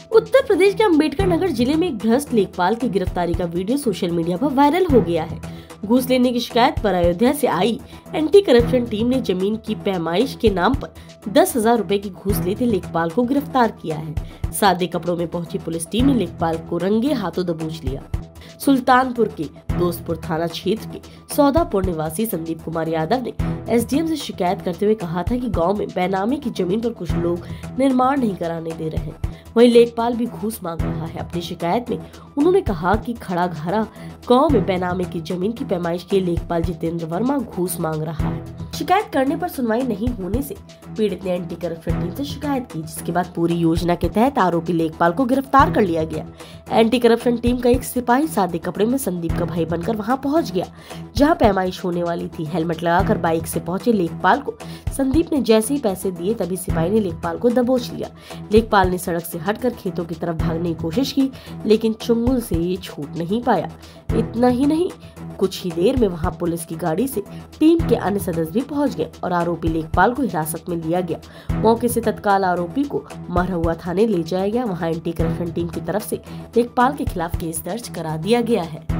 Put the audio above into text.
उत्तर प्रदेश के अंबेडकर नगर जिले में एक भ्रष्ट लेखपाल की गिरफ्तारी का वीडियो सोशल मीडिया पर वायरल हो गया है। घूस लेने की शिकायत पर अयोध्या से आई एंटी करप्शन टीम ने जमीन की पैमाइश के नाम पर 10,000 रुपए की घूस लेते लेखपाल को गिरफ्तार किया है। सादे कपड़ों में पहुंची पुलिस टीम ने लेखपाल को रंगे हाथों दबोच लिया। सुल्तानपुर के दोस्तपुर थाना क्षेत्र के सौदापुर निवासी संदीप कुमार यादव ने एसडीएम से शिकायत करते हुए कहा था कि गांव में बेनामी की जमीन पर कुछ लोग निर्माण नहीं कराने दे रहे हैं। वहीं लेखपाल भी घूस मांग रहा है। अपनी शिकायत में उन्होंने कहा कि खड़ा घरा गांव में बेनामी की जमीन की पैमाइश के लेखपाल जितेंद्र वर्मा घूस मांग रहा है। शिकायत करने पर सुनवाई नहीं होने से पीड़ित ने एंटी करप्शन टीम से शिकायत की, जिसके बाद पूरी योजना के तहत आरोपी लेखपाल को गिरफ्तार कर लिया गया। एंटी करप्शन टीम का एक सिपाही सादे कपड़े में संदीप का भाई बनकर वहां पहुंच गया जहां पैमाइश होने वाली थी। हेलमेट लगाकर बाइक से पहुंचे लेखपाल को संदीप ने जैसे ही पैसे दिए तभी सिपाही ने लेखपाल को दबोच लिया। लेखपाल ने सड़क से हटकर खेतों की तरफ भागने की कोशिश की, लेकिन चुंगल से ये छूट नहीं पाया। इतना ही नहीं, कुछ ही देर में वहां पुलिस की गाड़ी से टीम के अन्य सदस्य भी पहुंच गए और आरोपी लेखपाल को हिरासत में लिया गया। मौके से तत्काल आरोपी को मरहुआ थाने ले जाया गया। वहां एंटी करप्शन टीम की तरफ से लेखपाल के खिलाफ केस दर्ज करा दिया गया है।